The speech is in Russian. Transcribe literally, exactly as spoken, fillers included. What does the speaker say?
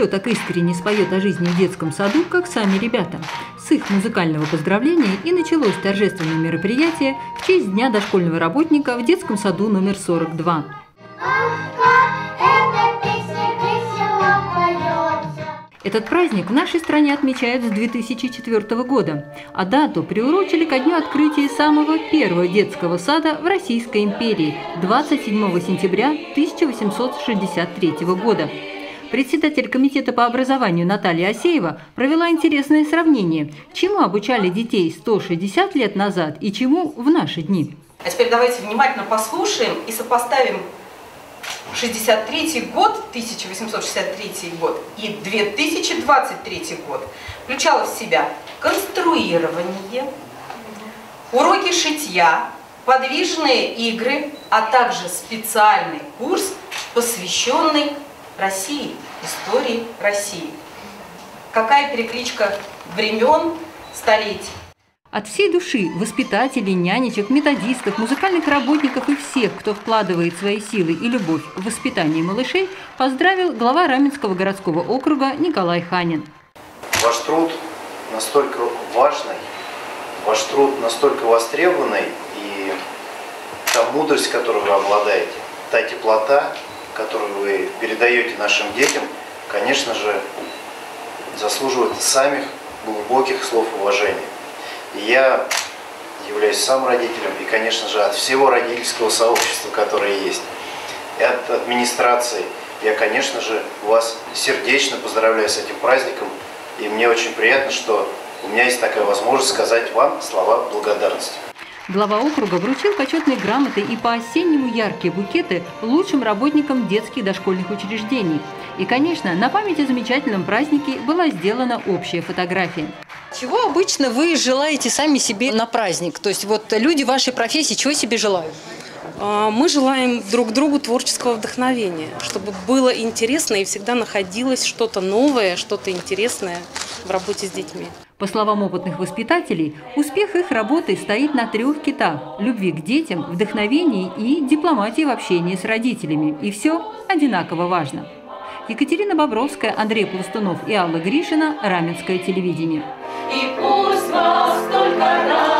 еще так искренне споет о жизни в детском саду, как сами ребята. С их музыкального поздравления и началось торжественное мероприятие в честь Дня дошкольного работника в детском саду номер сорок два. Этот праздник в нашей стране отмечают с две тысячи четвёртого года, а дату приурочили ко дню открытия самого первого детского сада в Российской империи – двадцать седьмого сентября тысяча восемьсот шестьдесят третьего года. Председатель комитета по образованию Наталья Асеева провела интересное сравнение, чему обучали детей сто шестьдесят лет назад и чему в наши дни. А теперь давайте внимательно послушаем и сопоставим шестьдесят третий год, тысяча восемьсот шестьдесят третий год и две тысячи двадцать третий год включало в себя конструирование, уроки шитья, подвижные игры, а также специальный курс, посвященный России, истории России. Какая перекличка времен, столетий. От всей души воспитателей, нянечек, методистов, музыкальных работников и всех, кто вкладывает свои силы и любовь в воспитание малышей, поздравил глава Раменского городского округа Николай Ханин. Ваш труд настолько важный, ваш труд настолько востребованный, и та мудрость, которую вы обладаете, та теплота, которую вы передаете нашим детям, конечно же, заслуживает самых глубоких слов уважения. И я являюсь сам родителем, и, конечно же, от всего родительского сообщества, которое есть, и от администрации, я, конечно же, вас сердечно поздравляю с этим праздником, и мне очень приятно, что у меня есть такая возможность сказать вам слова благодарности. Глава округа вручил почетные грамоты и по-осеннему яркие букеты лучшим работникам детских и дошкольных учреждений. И, конечно, на память о замечательном празднике была сделана общая фотография. Чего обычно вы желаете сами себе на праздник? То есть вот люди вашей профессии чего себе желают? Мы желаем друг другу творческого вдохновения, чтобы было интересно и всегда находилось что-то новое, что-то интересное в работе с детьми. По словам опытных воспитателей, успех их работы стоит на трех китах – любви к детям, вдохновении и дипломатии в общении с родителями. И все одинаково важно. Екатерина Бобровская, Андрей Пластунов и Алла Гришина. Раменское телевидение. И пусть вас только